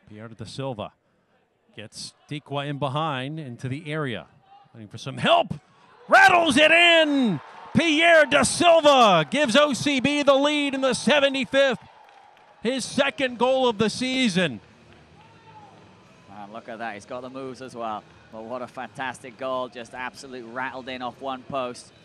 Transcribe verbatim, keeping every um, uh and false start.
Pierre da Silva gets Tikwa in behind into the area. Looking for some help. Rattles it in! Pierre da Silva gives O C B the lead in the seventy-fifth. His second goal of the season. Man, look at that. He's got the moves as well. But what a fantastic goal. Just absolutely rattled in off one post.